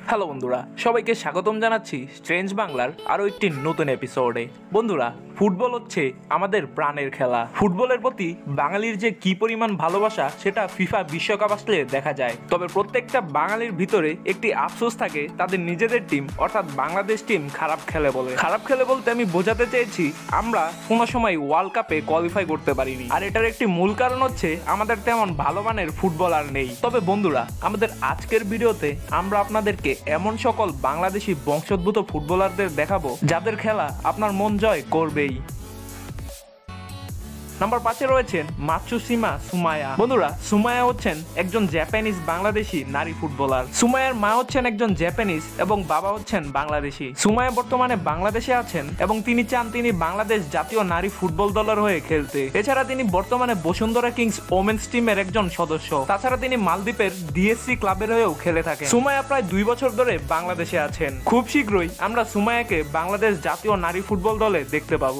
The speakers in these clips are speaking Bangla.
হ্যালো বন্ধুরা, সবাইকে স্বাগতম জানাচ্ছি স্ট্রেঞ্জ বাংলার আরও একটি নতুন এপিসোডে। বন্ধুরা, ফুটবল হচ্ছে আমাদের প্রাণের খেলা। ফুটবলের প্রতি বাঙালির যে কি পরিমাণ ভালোবাসা সেটা ফিফা বিশ্বকাপ আসলে দেখা যায়। তবে প্রত্যেকটা বাঙালির ভিতরে একটি আফসোস থাকে, তাদের নিজেদের টিম অর্থাৎ বাংলাদেশ টিম খারাপ খেলে বলে। খারাপ খেলে বলতে আমি বোঝাতে চেয়েছি আমরা কোনো সময় ওয়ার্ল্ড কাপে কোয়ালিফাই করতে পারিনি। আর এটার একটি মূল কারণ হচ্ছে আমাদের তেমন ভালো মানের ফুটবলার নেই। তবে বন্ধুরা, আমাদের আজকের ভিডিওতে আমরা আপনাদেরকে এমন সকল বাংলাদেশি বংশোদ্ভূত ফুটবলারদের দেখাবো যাদের খেলা আপনার মন জয় করবেই। নাম্বার 5-এ রয়েছেন মাতসুশিমা সুমায়া। বন্ধুরা, সুমায়া হচ্ছেন একজন জাপানিজ বাংলাদেশি নারী ফুটবলার। সুমায়ার মা হচ্ছেন একজন জাপানিজ এবং বাবা হচ্ছেন বাংলাদেশি। সুমায়া বর্তমানে বাংলাদেশে আছেন এবং তিনি চান তিনি বাংলাদেশ জাতীয় নারী ফুটবল দলের হয়ে খেলতে। এছাড়া তিনি বর্তমানে বসুন্ধরা কিংস ওমেন্স টিমের একজন সদস্য। তাছাড়া তিনি মালদ্বীপের ডিএসসি ক্লাবের হয়েও খেলে থাকেন। সুমায়া প্রায় 2 বছর ধরে বাংলাদেশে আছেন। খুব শীঘ্রই আমরা সুমায়াকে বাংলাদেশ জাতীয় নারী ফুটবল দলে দেখতে পাবো।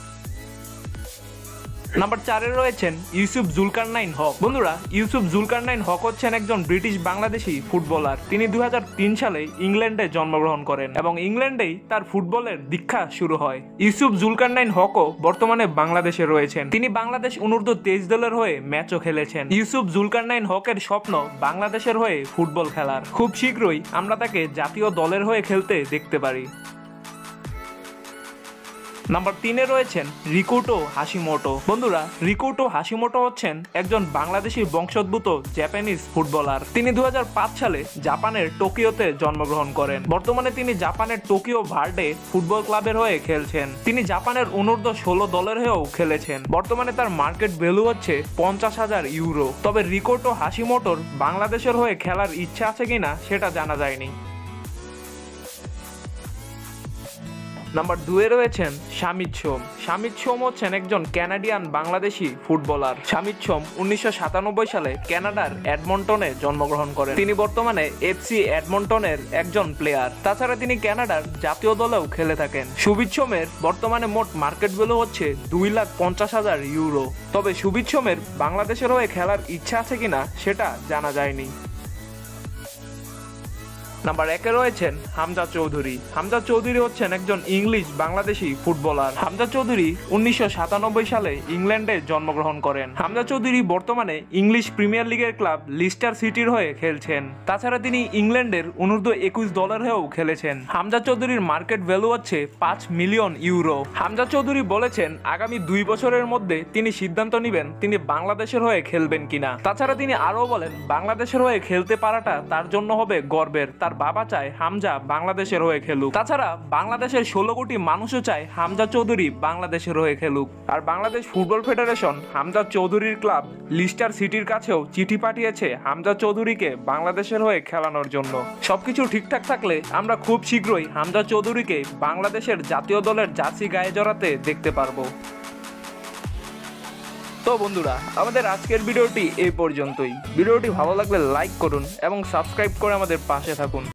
নাম্বার 4-এ রয়েছেন ইউসুফ জুলকারনাইন হক। বন্ধুরা, ইউসুফ জুলকারনাইন হক হচ্ছেন একজন ব্রিটিশ বাংলাদেশি ফুটবলার। তিনি 2003 সালে ইংল্যান্ডে জন্মগ্রহণ করেন এবং ইংল্যান্ডেই তার ফুটবলের দীক্ষা শুরু হয়। ইউসুফ জুলকারনাইন হকও বর্তমানে বাংলাদেশে রয়েছেন। তিনি বাংলাদেশ অনূর্ধ্ব 23 দলের হয়ে ম্যাচও খেলেছেন। ইউসুফ জুলকারনাইন হকের স্বপ্ন বাংলাদেশের হয়ে ফুটবল খেলার। খুব শীঘ্রই আমরা তাকে জাতীয় দলের হয়ে খেলতে দেখতে পারি। নাম্বার 3-এ রয়েছেন রিকুটো হাশিমোটো। বন্ধুরা, রিকুটো হাশিমোটো হচ্ছেন একজন বাংলাদেশি বংশোদ্ভূত জাপানিজ ফুটবলার। তিনি 2005 সালে জাপানের টোকিওতে জন্মগ্রহণ করেন। বর্তমানে তিনি জাপানের টোকিও ভার্ডে ফুটবল ক্লাবের হয়ে খেলছেন। তিনি জাপানের অনূর্ধ্ব 16 দলের হয়েও খেলেছেন। বর্তমানে তার মার্কেট ভ্যালু হচ্ছে 50,000 ইউরো। তবে রিকুটো হাশিমোটোর বাংলাদেশের হয়ে খেলার ইচ্ছা আছে কিনা সেটা জানা যায়নি। নাম্বার 2-এ রয়েছেন শামিদ সোম। শামিদ সোম হচ্ছেন একজন ক্যানাডিয়ান বাংলাদেশি ফুটবলার। শামিদ সোম 1997 সালে ক্যানাডার এডমন্টনে জন্মগ্রহণ করেন। তিনি বর্তমানে এফসি এডমন্টনের একজন প্লেয়ার। তাছাড়া তিনি ক্যানাডার জাতীয় দলেও খেলে থাকেন। সুবিদ সোমের বর্তমানে মোট মার্কেট ভ্যালু হচ্ছে 2,50,000 ইউরো। তবে সুবিদ সোমের বাংলাদেশের হয়ে খেলার ইচ্ছা আছে কিনা সেটা জানা যায়নি। নাম্বার 1-এ রয়েছেন হামজা চৌধুরী। হামজা চৌধুরী হচ্ছেন একজন ইংলিশ বাংলাদেশি ফুটবলার। হামজা চৌধুরী 1997 সালে ইংল্যান্ডে জন্মগ্রহণ করেন। হামজা চৌধুরী বর্তমানে ইংলিশ প্রিমিয়ার লিগের ক্লাব লিস্টার সিটির হয়ে খেলছেন। তাছাড়া তিনি ইংল্যান্ডের অনূর্ধ্ব 21 দলের হয়েও খেলেছেন। হামজা চৌধুরীর মার্কেট ভ্যালু হচ্ছে 5 মিলিয়ন ইউরো। হামজা চৌধুরী বলেছেন আগামী 2 বছরের মধ্যে তিনি সিদ্ধান্ত নেবেন তিনি বাংলাদেশের হয়ে খেলবেন কিনা। তাছাড়া তিনি আরও বলেন বাংলাদেশের হয়ে খেলতে পারাটা তার জন্য হবে গর্বের। তার বাবা চায় হামজা বাংলাদেশের হয়ে খেলুক। তাছাড়া বাংলাদেশের 16 কোটি মানুষও চায় হামজা চৌধুরী বাংলাদেশের হয়ে খেলুক। আর বাংলাদেশ ফুটবল ফেডারেশন হামজা চৌধুরীর ক্লাব লিস্টার সিটির কাছেও চিঠি পাঠিয়েছে হামজা চৌধুরীকে বাংলাদেশের হয়ে খেলানোর জন্য। সবকিছু ঠিকঠাক থাকলে আমরা খুব শীঘ্রই হামজা চৌধুরীকে বাংলাদেশের জাতীয় দলের জার্সি গায়ে জড়াতে দেখতে পারবো। তো বন্ধুরা, আমাদের আজকের ভিডিওটি এই পর্যন্তই। ভিডিওটি ভালো লাগলে লাইক করুন এবং সাবস্ক্রাইব করে আমাদের পাশে থাকুন।